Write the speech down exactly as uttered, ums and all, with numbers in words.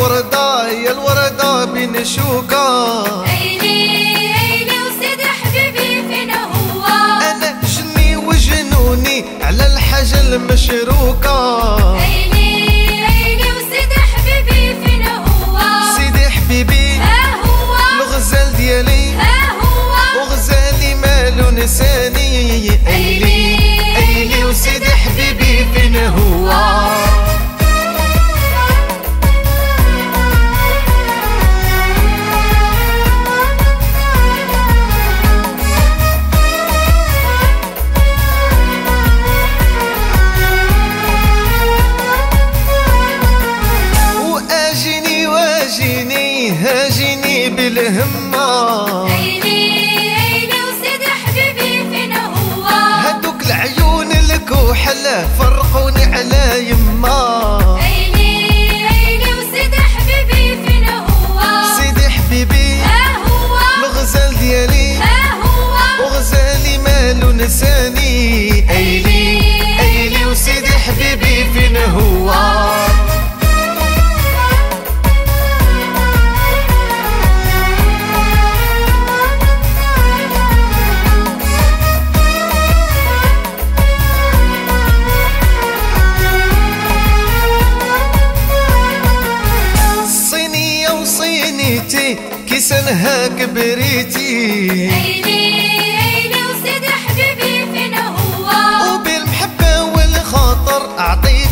الوردة يا الوردة بين شوكة. أيلي أيلي وسيدي حبيبي فين هو؟ أنا جني وجنوني على الحاجة المشروكة. أيلي أيلي وسيدي حبيبي فين هو؟ سيدي حبيبي ها هو الغزال ديالي، ها هو وغزالي مالو نساني. أيلي أيلي وسيدي حبيبي فين هو؟ هاجيني بالهمة. أيلي أيلي وسيدي حبيبي فين هو؟ هادوك العيون الكحل فرقوني على يما. أيلي أيلي وسيدي حبيبي فين هو؟ سيدي حبيبي ها هو الغزال ديالي، ها هو وغزالي مالو نساني. أيلي أيلي وسيدي حبيبي فين هو؟ كيسانها كبريتي. أيلي أيلي وسيدي حبيبي فين هو؟ وبالمحبة والخاطر أعطي